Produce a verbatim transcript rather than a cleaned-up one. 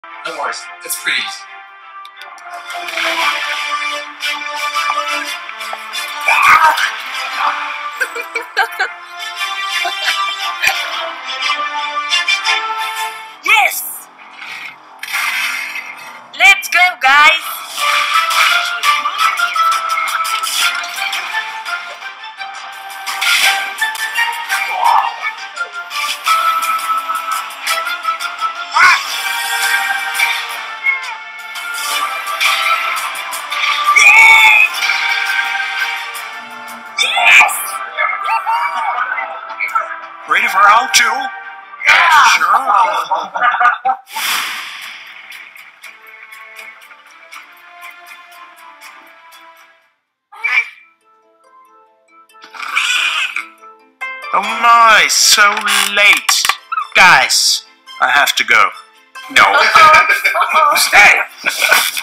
No worries, it's pretty easy. Yes! Let's go, guys! Yes! Ready for round two? Yeah! Sure. Oh my, so late. Guys, I have to go. No. Uh-oh. Uh-oh. Stay!